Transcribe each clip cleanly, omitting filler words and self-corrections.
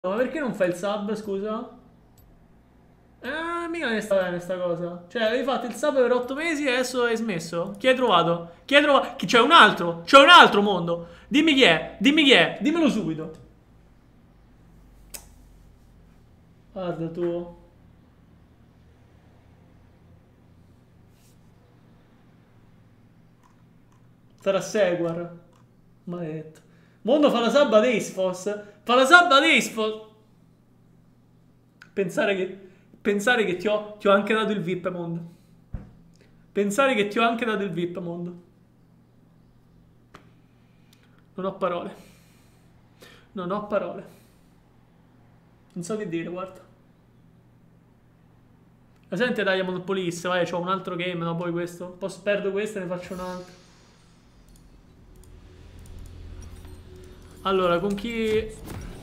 Ma perché non fai il sub, scusa? Mica ne sta bene sta cosa. Cioè, avevi fatto il sub per 8 mesi e adesso hai smesso? Chi hai trovato? Chi hai trovato? C'è un altro! C'è un altro mondo! Dimmi chi è! Dimmi chi è! Dimmelo subito! Guarda tu. Sarà Seguar. Maledetto. Mondo fa la sub ad Acefos. Fa la sub ad Acefos. Pensare che... Pensare che ti ho anche dato il VIP, Mondo. Pensare che ti ho anche dato il VIP, Mondo. Non ho parole. Non ho parole. Non so che dire, guarda. La sente Diamond Police, vai, c'ho un altro game, no, poi questo. Poi perdo questo e ne faccio un altro. Allora, con chi...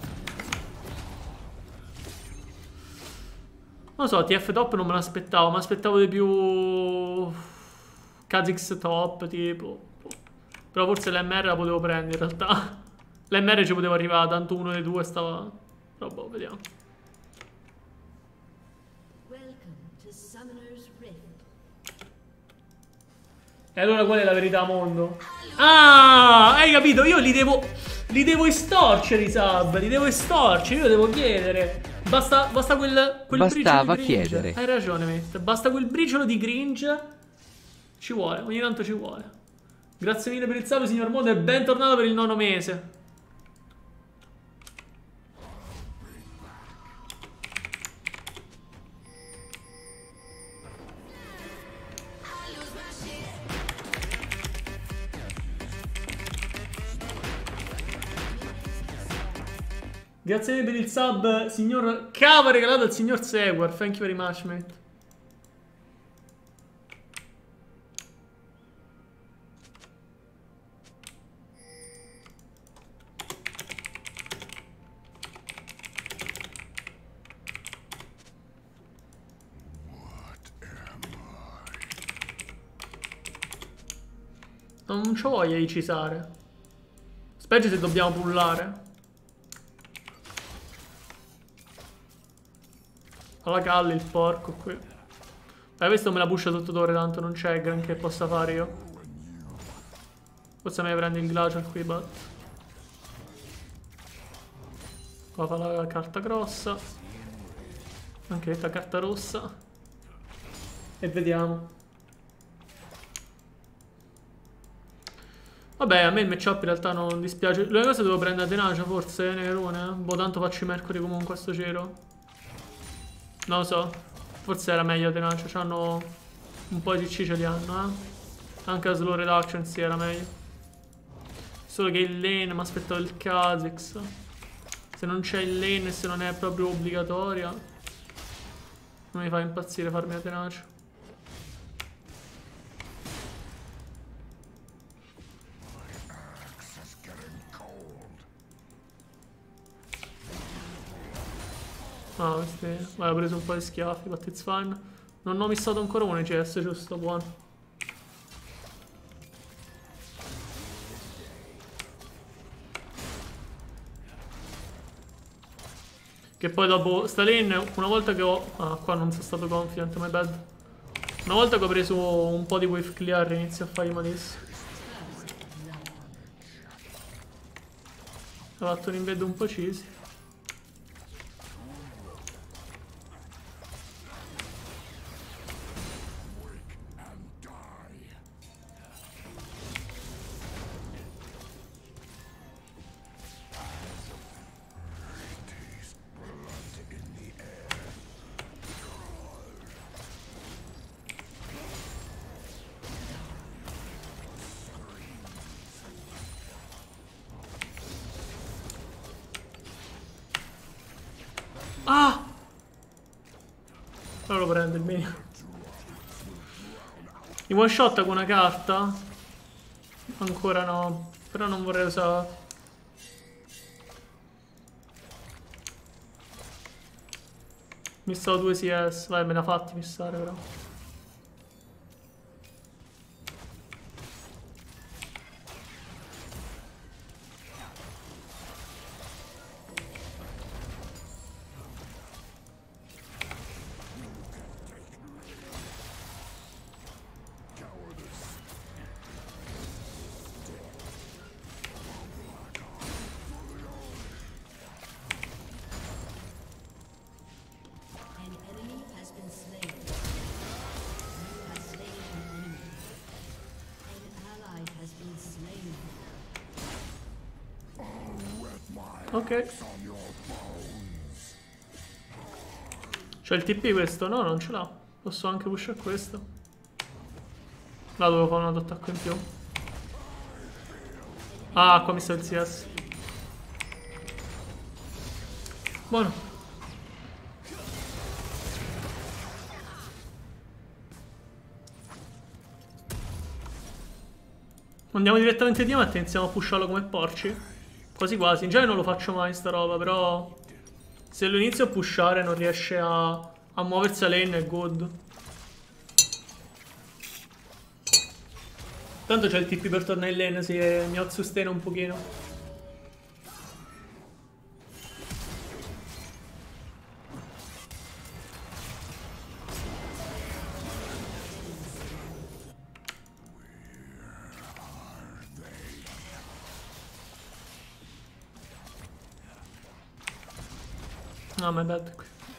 Non lo so, TF top non me l'aspettavo, ma aspettavo di più... Kha'Zix top, tipo. Però forse l'MR la potevo prendere, in realtà. L'MR ci potevo arrivare, tanto uno dei due stava... Però boh, vediamo. E allora qual è la verità, mondo? Ah, hai capito? Io li devo... Li devo estorcere i sub, li devo estorcere, io devo chiedere. Basta quel briciolo Bastava di cringe. chiedere. Hai ragione, Matt. Basta quel briciolo di cringe. Ci vuole, ogni tanto ci vuole. Grazie mille per il sub, signor Mondo, e bentornato per il 9° mese. Grazie mille per il sub, signor Cava, regalato al signor Seguar. Thank you very much, mate. Non c'ho voglia di cisare. Specie se dobbiamo pullare. Alla calle il porco qui. Questo me la pusha sotto torre, tanto non c'è granché possa fare io. Forse me ne prende il glacial qui, but. Qua fa la carta grossa. Anche questa carta rossa. E vediamo. Vabbè, a me il matchup in realtà non dispiace. L'unica cosa devo prendere Tenacia, forse, Nerone. Boh, tanto faccio i Mercury comunque a sto giro. Non lo so. Forse era meglio Tenacia. C'hanno un po' di CC ce li hanno, eh. Anche la slow reduction sì, era meglio. Solo che il lane mi aspettavo il Kha'Zix. Se non c'è il lane e se non è proprio obbligatoria, non mi fa impazzire farmi la Tenacia. Ah, questi... Vai, ho preso un po' di schiaffi, but it's fine. Non ho missato ancora uno CS, giusto? Buono. Che poi dopo sta lane, una volta che ho... Ah, qua non sono stato confident, my bad. Una volta che ho preso un po' di wave clear inizio a fare i malissimo. Ho fatto un embed un po' cheesy. Ah! Ora lo prende il mio. I one shot con una carta? Ancora no. Però non vorrei usare. Missato 2 CS. Vai, me ne ha fatti missare però. Ok. C'è il TP questo? No, non ce l'ha. Posso anche pushare questo. Là dovevo fare un attacco in più. Ah, qua mi sta il CS. Buono. Andiamo direttamente di Diamante e iniziamo a pusharlo come porci. Quasi quasi. In genere non lo faccio mai sta roba, però se lo inizio a pushare non riesce a muoversi a lane è good. Tanto c'è il TP per tornare in lane se mi outsustena un pochino. No, my bad.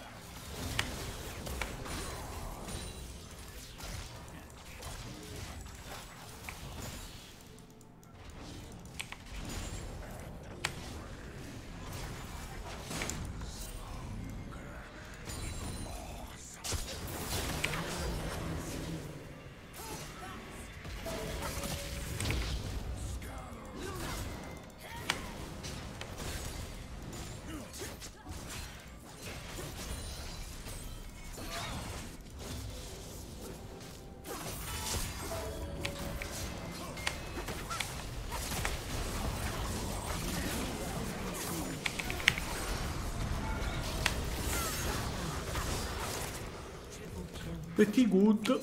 Pretty good.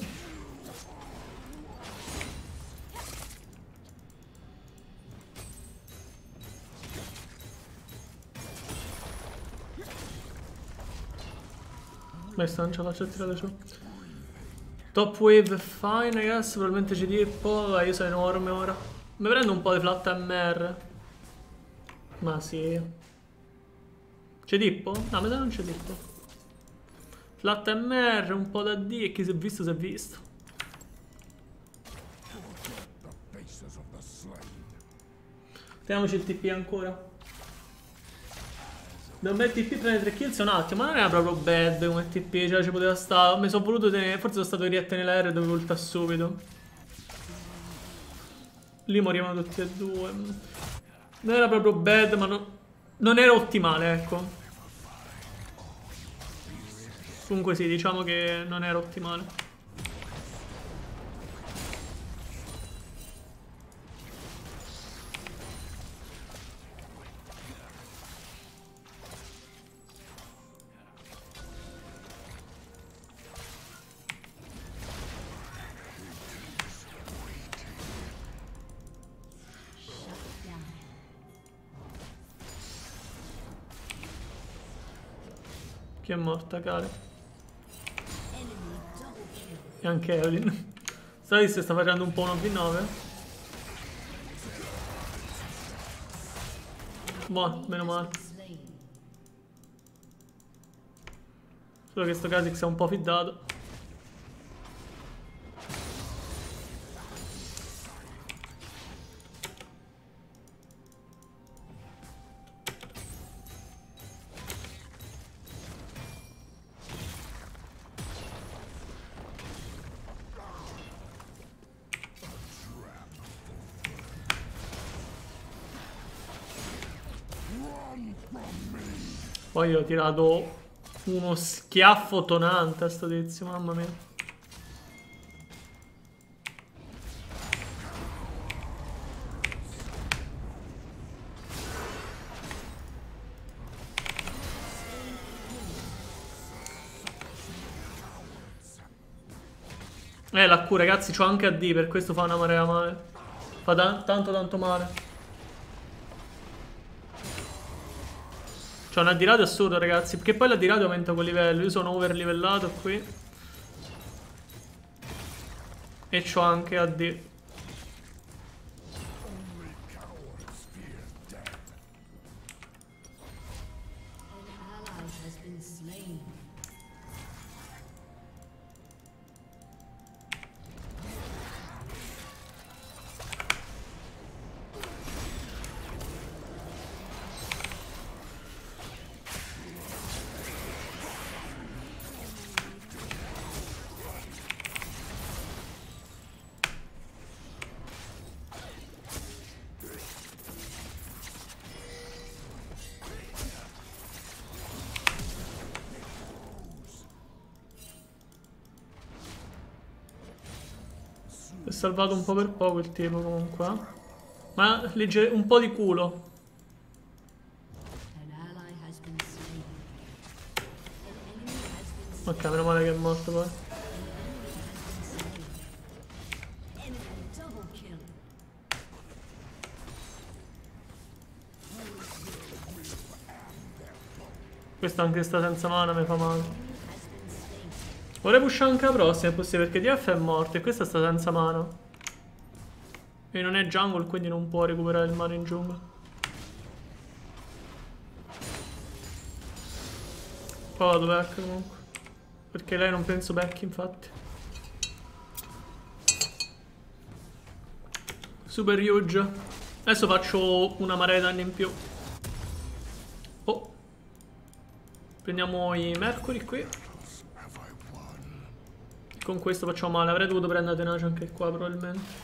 Questa non ce la faccio tirare giù. Top wave fine, ragazzi. Probabilmente ci dippo. Io sono enorme ora. Mi prendo un po' di flat MR. Ma sì. C'è dippo? No, mi sa non c'è dippo. Flat MR, un po' da D e chi si è visto si è visto. Teniamoci il TP ancora. Da un bel TP prendere 3 kills un attimo, ma non era proprio bad come TP, cioè ci poteva stare. Mi sono voluto tenere, forse sono stato riette nell'aereo e dovevo ultare subito. Lì morivano tutti e due. Non era proprio bad, ma non era ottimale, ecco. Comunque sì, diciamo che non era ottimale. Chi è morta, Kale? E anche Evelyn. Sai se sta facendo un po' 1v9? Buono, meno male. Solo che sto Kha'Zix è un po' fiddato. Poi ho tirato uno schiaffo tonante a sto tizio, mamma mia. La Q, ragazzi, c'ho anche AD, per questo fa una marea male. Fa tanto male. C'ho un AD radio assurdo, ragazzi, perché poi l'AD radio aumenta con livello. Io sono over livellato qui. E c'ho anche AD. È salvato un po' per poco il tipo comunque. Ma legge un po' di culo. Ok, meno male che è morto poi. Questa anche sta senza mana mi fa male. Vorrei pushare anche la prossima, è possibile, perché DF è morto e questa sta senza mana. E non è jungle, quindi non può recuperare il mana in giungla. Poi vado back comunque. Perché lei non penso back, infatti. Super huge. Adesso faccio una marea di danni in più. Oh. Prendiamo i Mercury qui. Con questo facciamo male. Avrei dovuto prendere tenace anche qua probabilmente.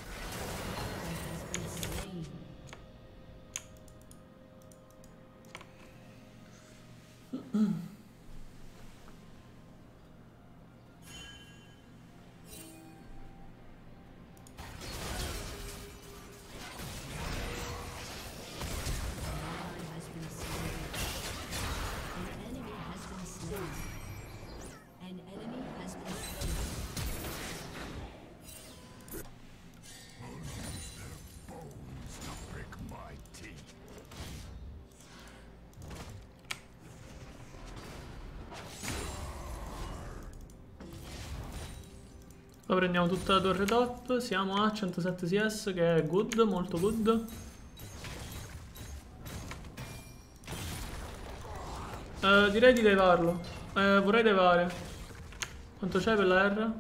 Poi prendiamo tutta la torre top, siamo a 107 CS che è good, molto good. Direi di levarlo. Vorrei levare. Quanto c'è per la R?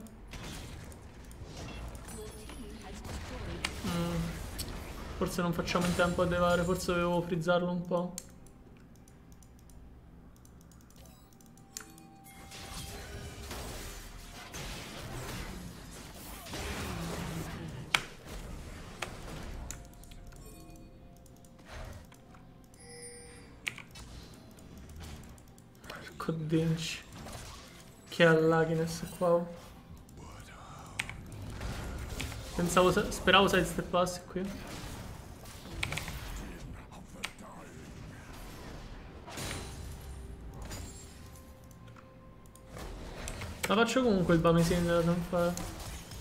Forse non facciamo in tempo a levare, forse dovevo frizzarlo un po'. Codinci. Che allagines qua. Speravo sidesteppassi qui. Ma faccio comunque il Bamesin della Zanfara.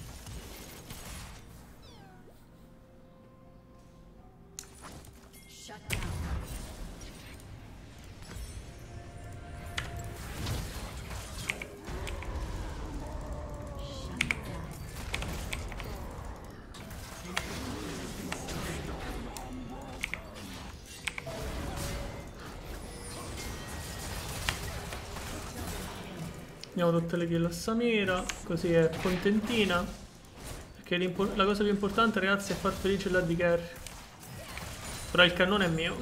Andiamo tutte le kill a Samira, così è contentina. Perché la cosa più importante, ragazzi, è far felice l'AD carry. Però il cannone è mio.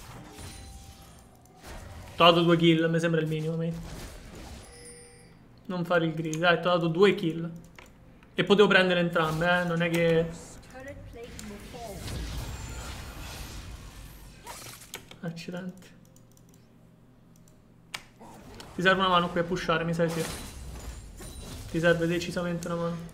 T'ho dato 2 kill, mi sembra il minimo, mate. Non fare il greedy, dai, t'ho dato 2 kill. E potevo prendere entrambe, non è che... Accidenti. Ti serve una mano qui a pushare, mi sa di sì. Ti serve decisamente una mano.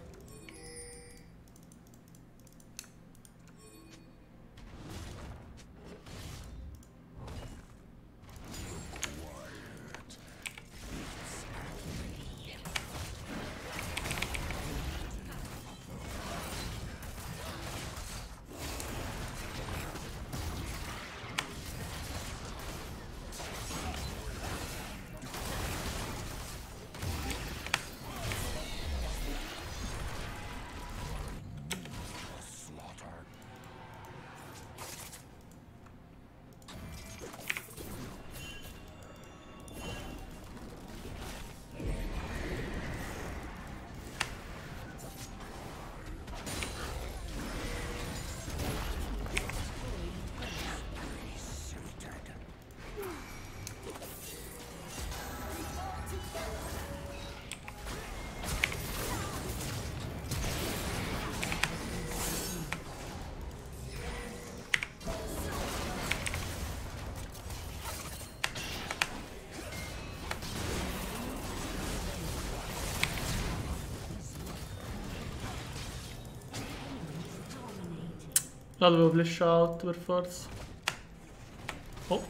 La dovevo flash out per forza. Oh.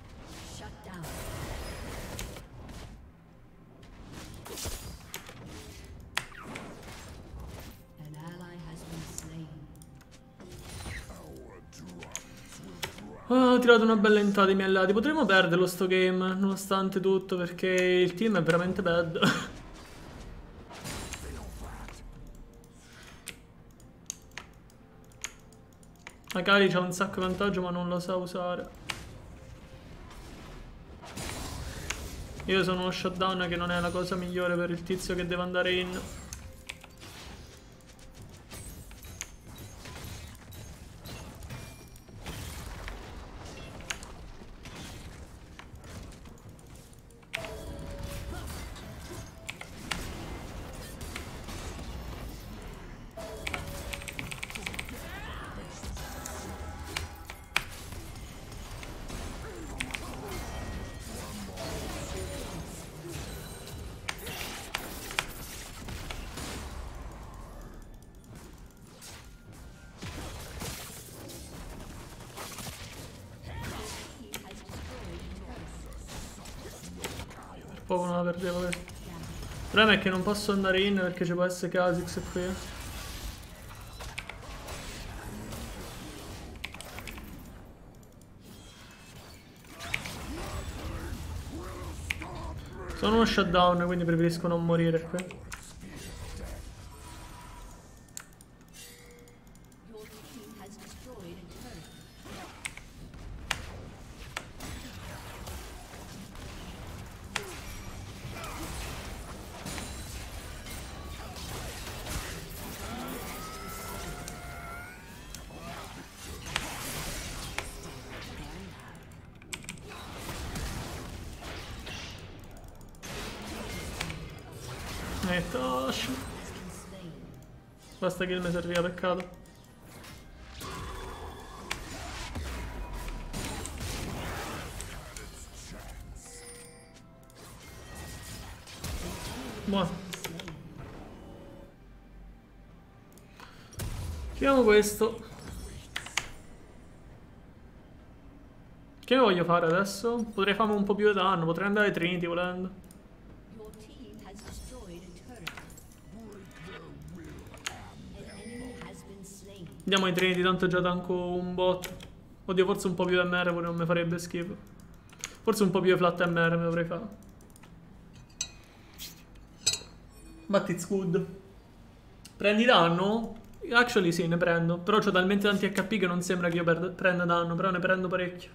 Ho tirato una bella entrata ai miei allati. Potremmo perderlo sto game, nonostante tutto, perché il team è veramente bad. Magari c'ha un sacco di vantaggio ma non lo sa usare. Io sono uno shutdown che non è la cosa migliore per il tizio che deve andare in. Poco non la perdevo questo. Il problema è che non posso andare in perché ci può essere Kha'Zix qui. Sono uno shutdown, quindi preferisco non morire qui. Tosh. Basta kill mi serviva, peccato. Buono. Chiamiamo questo. Che voglio fare adesso? Potrei farmi un po' più di danno, potrei andare ai Trinity volendo. Andiamo ai Trinity, tanto già tanco un bot. Oddio, forse un po' più MR pure non mi farebbe schifo. Forse un po' più di flat MR mi dovrei fare. But it's good. Prendi danno? Actually sì, ne prendo. Però c'ho talmente tanti HP che non sembra che io prenda danno, però ne prendo parecchio.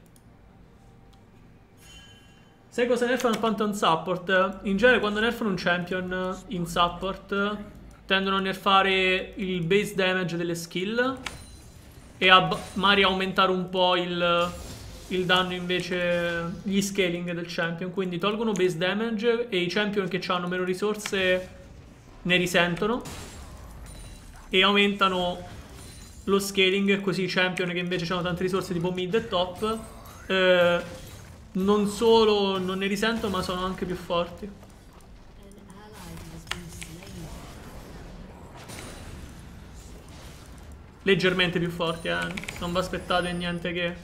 Sai cosa nerfano il Pantheon Support? In genere quando nerfano un champion in support tendono a nerfare il base damage delle skill e magari aumentare un po' il danno invece, gli scaling del champion. Quindi tolgono base damage e i champion che hanno meno risorse ne risentono e aumentano lo scaling, così i champion che invece hanno tante risorse tipo mid e top non solo non ne risentono ma sono anche più forti. Leggermente più forti, non vi aspettate niente che...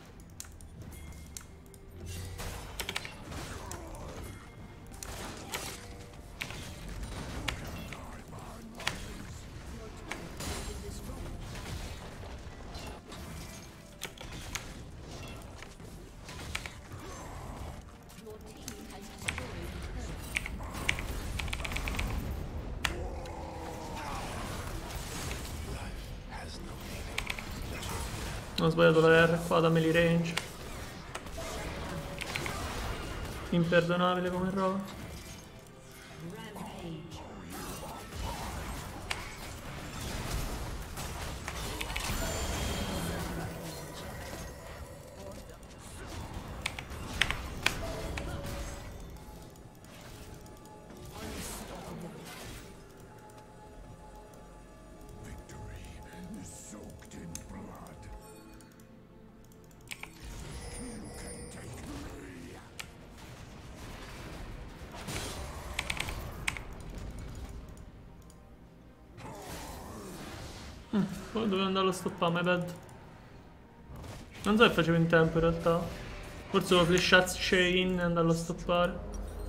Ho sbagliato la R qua da melee range. Imperdonabile come roba. Dovevo andarlo a stoppare, my bad. Non so se facevo in tempo in realtà. Forse lo flashat chain e andarlo a stoppare.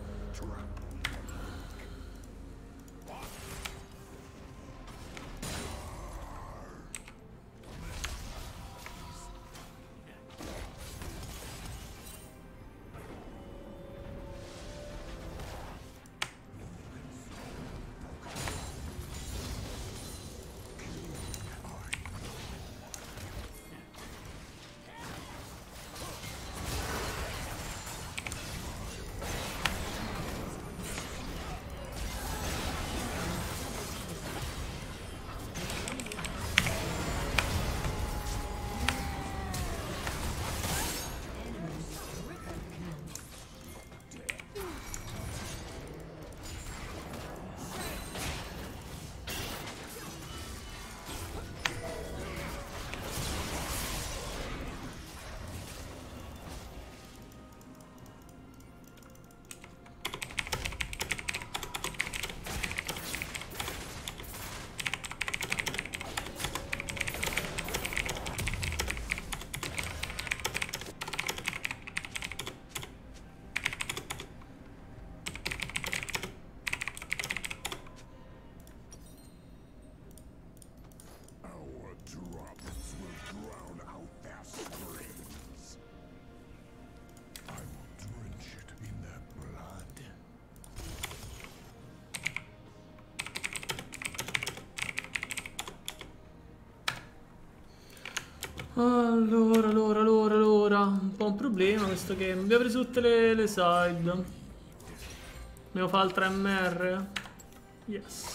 Allora. Un po' un problema questo game. Abbiamo preso tutte le side. Devo fare il 3MR? Yes.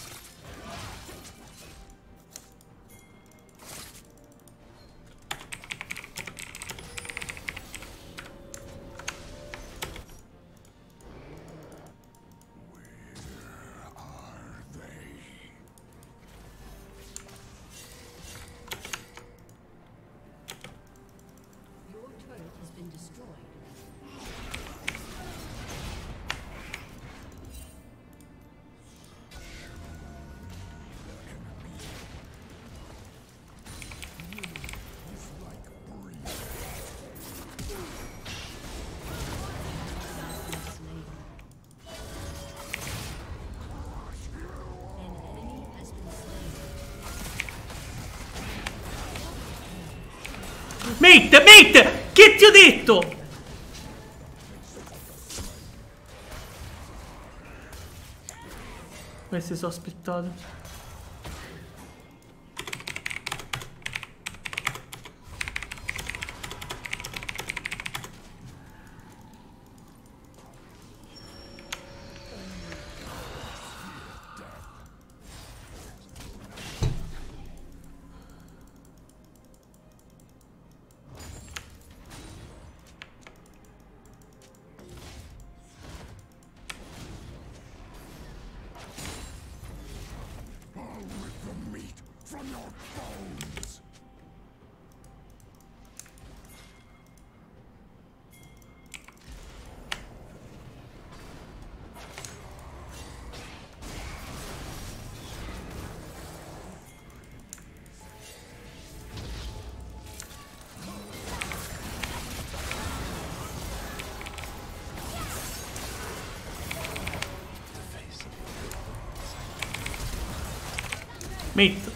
Mate! Che ti ho detto? Questi sono aspettati. Mate.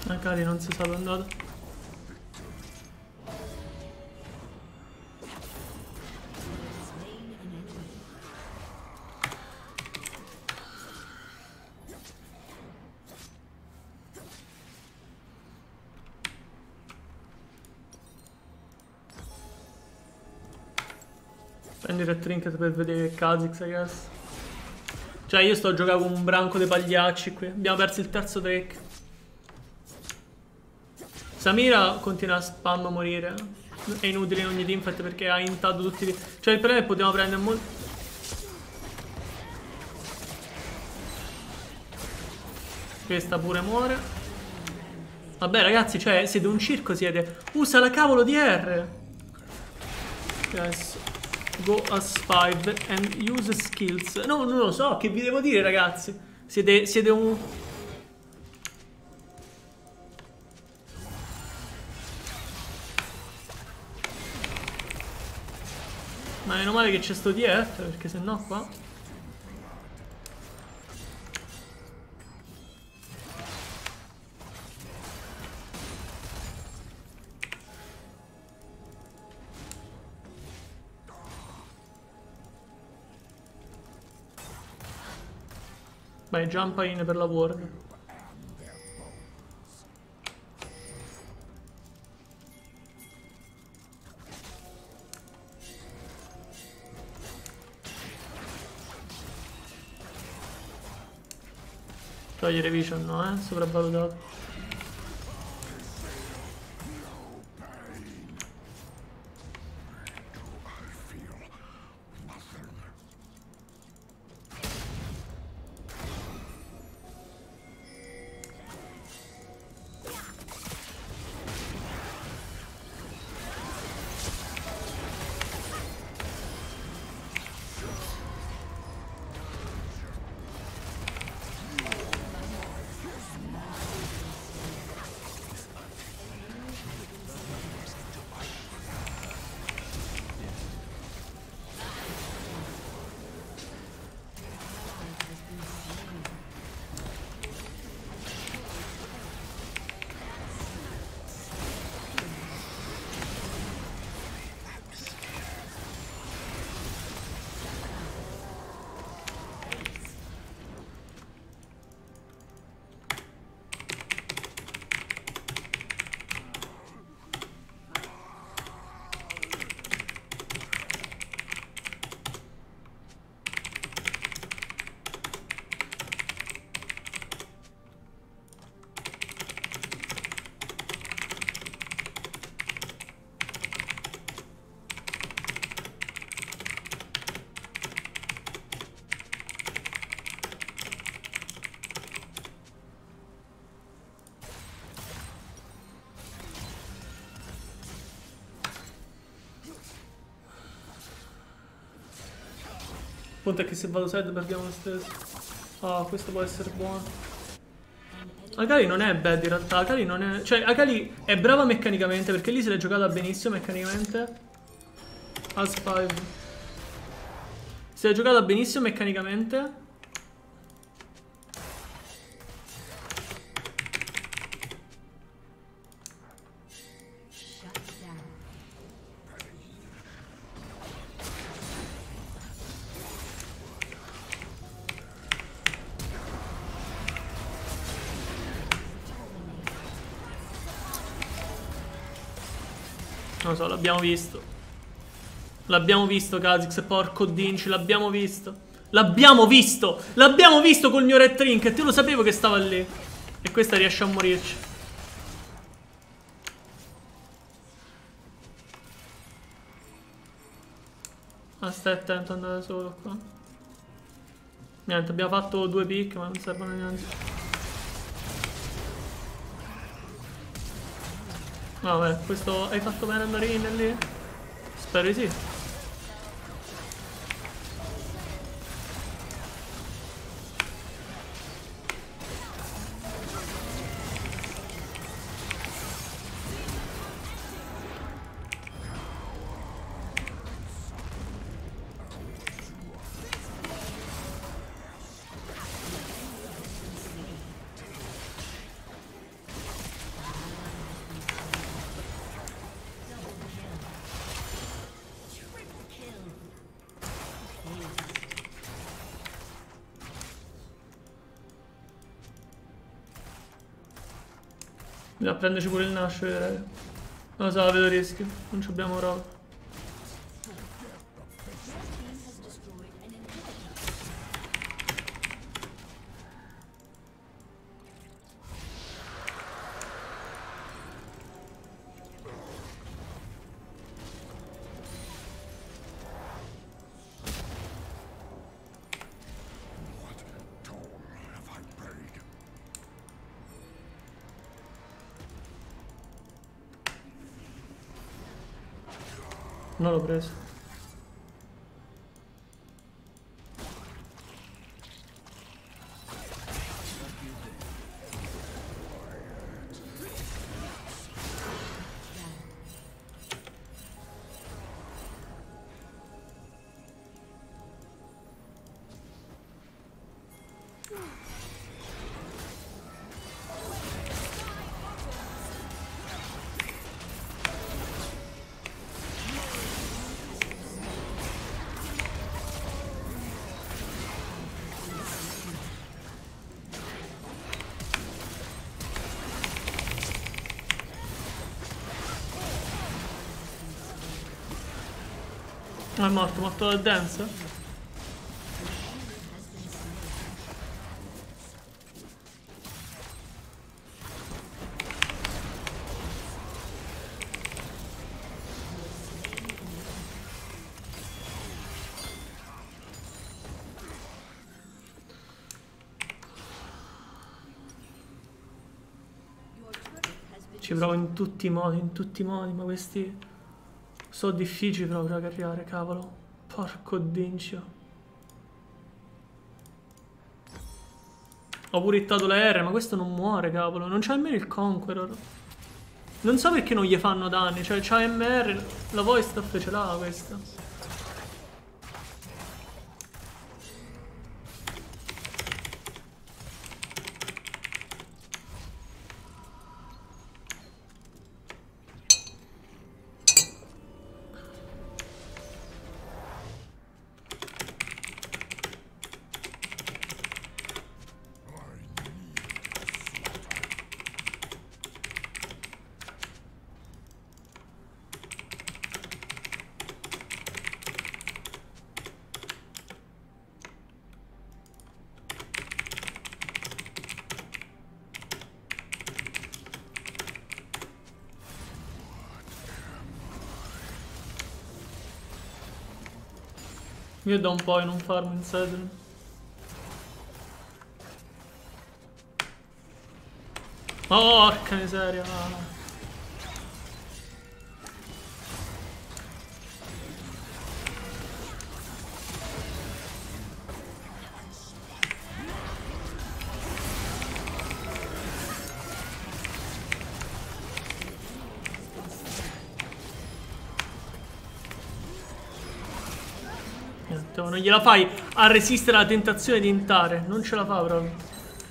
Magari non si sa dove è andato. Prendi il trinket per vedere Kha'Zix, I guess. Cioè io sto giocando con un branco dei pagliacci qui. Abbiamo perso il terzo Drake. Samira continua a spam a morire. È inutile in ogni teamfight perché ha intato tutti i... Cioè il problema è che potevamo prendere molto... Questa pure muore. Vabbè ragazzi, cioè siete un circo, siete. Usa la cavolo di R. Yes. Go as 5 and use skills. No, non lo so, che vi devo dire ragazzi. Siete un... Ma meno male che c'è sto DF, perché sennò qua... Vai, jump in per la ward. Togliere vision no, sopravvalutato. Il punto è che se vado side perdiamo lo stesso. Ah, questo può essere buono. Akali non è bad in realtà. Akali non è... Cioè, Akali è brava meccanicamente perché lì se l'è giocata benissimo meccanicamente. As 5. Se l'è giocata benissimo meccanicamente. Non lo so, l'abbiamo visto. L'abbiamo visto, Kha'Zix, porco Dinci, l'abbiamo visto. L'abbiamo visto! L'abbiamo visto col mio Red Trinket, io lo sapevo che stava lì. E questa riesce a morirci. Ah, stai attento ad andare solo qua. Niente, abbiamo fatto 2 pick, ma non servono a niente. Vabbè, questo hai fatto bene andare in lì? Spero di sì. Bisogna prenderci pure il nascere, raga. Non lo so, vedo rischio. Non ci abbiamo roba. Non l'ho preso. Ah, è morto dal dance? Ci provo in tutti i modi, ma questi sono difficili proprio da carriare, cavolo. Porco dincio. Ho pure hittato la R, ma questo non muore, cavolo. Non c'ha nemmeno il Conqueror. Non so perché non gli fanno danni, cioè c'ha MR, la voice staff ce l'ha questa. Io da un po' in un farm in Sedrin. Oh, porca miseria. Non gliela fai a resistere alla tentazione di intare. Non ce la fa proprio.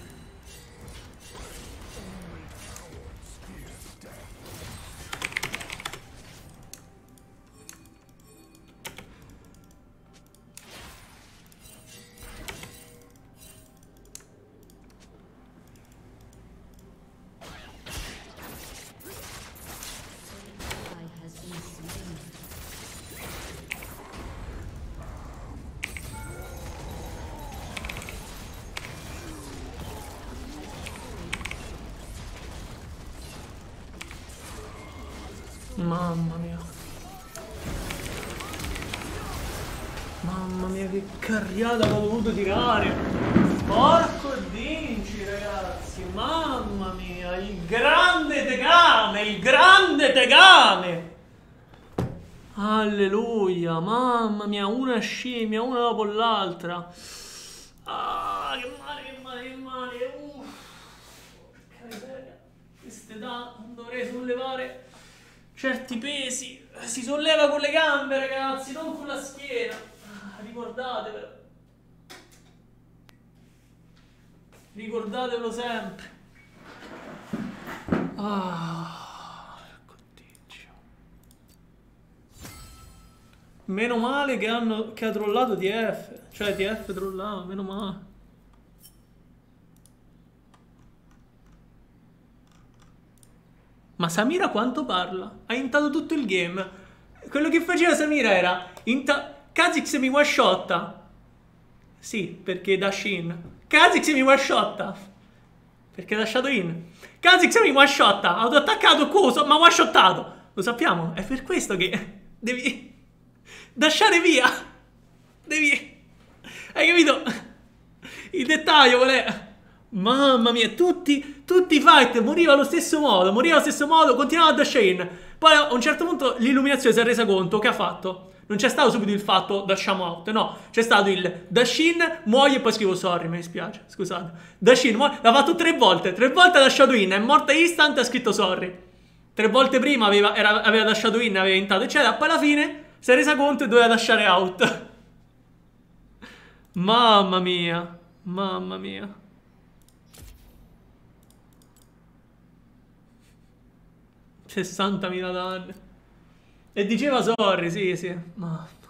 Mamma mia. Mamma mia, che carriata ho dovuto tirare. Porco dinci, ragazzi. Mamma mia, il grande Tegame, il grande Tegame. Alleluia, mamma mia, una scimmia, una dopo l'altra. Ah, che male, che male, che male. Porca miseria. Quest'età non dovrei sollevare certi pesi. Si solleva con le gambe, ragazzi, non con la schiena. Ricordatevelo. Ricordatevelo sempre. Ah, Dio. Meno male che ha trollato TF. Cioè TF trollava, meno male. Ma Samira quanto parla? Ha intato tutto il game. Quello che faceva Samira era... Kha'Zix mi one-shotta. Sì, perché dash in. Kha'Zix mi one-shotta. Perché ha dashato in. Kha'Zix mi one-shotta. Ha attaccato coso, ma one-shottato. Lo sappiamo. È per questo che devi dashare via. Devi... Hai capito? Il dettaglio qual è? Mamma mia, tutti i fight moriva allo stesso modo, continuava a dash in. Poi a un certo punto l'illuminazione si è resa conto che ha fatto. Non c'è stato subito il fatto dashiamo out, no. C'è stato il dash in, muoio e poi scrivo sorry, mi dispiace, scusate. Dash in, muoio, l'ha fatto 3 volte ha dashato in, è morta instant e ha scritto sorry. 3 volte prima aveva dashato in, aveva intato eccetera, poi alla fine si è resa conto e doveva dashare out. Mamma mia, mamma mia. 60.000 danni. E diceva sorry, sì, sì. Ma...